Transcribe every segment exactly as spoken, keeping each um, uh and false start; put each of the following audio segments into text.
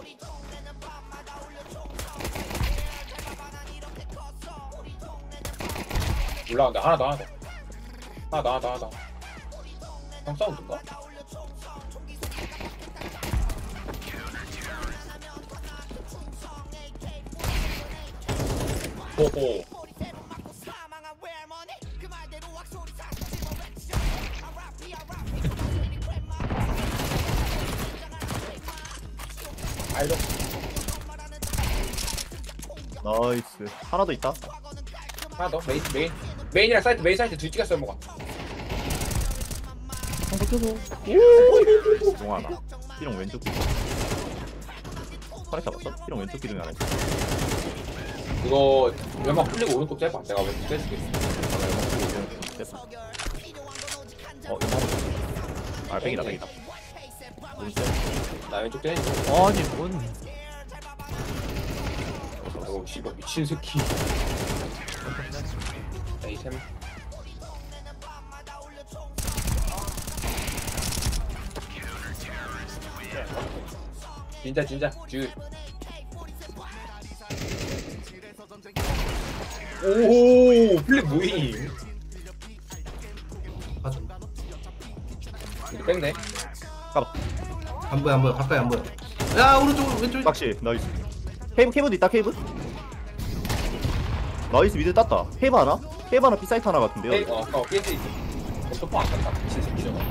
올라간다. 하나 더 하나 더 하나 더 하나 더 하나 더 형 사운드인가? 오호 아이고 나이스. 하나 더 있다. 하나 더 메인 메인 메인이랑 사이트 메인 사이트 둘 찍었어 뭐가 형 버텨줘. 용하나. B롱 왼쪽 기둥. 파렉 잡았어? B롱 왼쪽 기둥이 하나 있어. 이거 연막 풀리고 오른쪽 째봐 내가 왼쪽 째줄게 됐어. 어, 연막. 아, 백이다, 백이다. 오른쪽. 나 왼쪽 째줄게 아니, 뭔. 어우 씨발 미친 새끼 에이템 진짜 진짜 주 오호 플립 무인 맞아. 이거 뺐네 가봐. 안 보여 안 보여 가까이 안 보여. 야 오른쪽 왼쪽. 낚시, 나이스. 케이브, 케이브도 있다, 케이브. 나이스, 미드 땄다. 케이브 하나? 케이브 하나, B사이트 하나 같은데요? 에이, 어, 어, 깨지 있어 소포 안 간다 미친 새끼 저거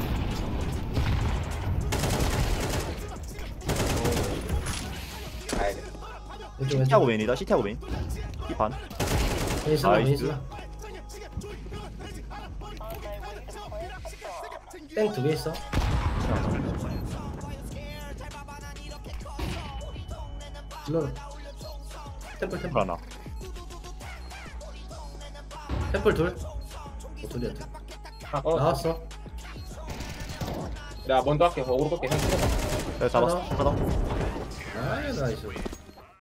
가야 돼 왼쪽 왼쪽. 시티하고 메인이다, 시티하고 메인. B 반. 왼쪽 나이스. 왼쪽. 땡두 개 있어. 질러. 템플 템플 하나. 템플 둘. 어, 둘이었대. 아, 어, 나왔어. 내가 먼저 할게 어그로 끌게 형 찍어봐 내가 잡았어. 하나 더. 아이 나이스.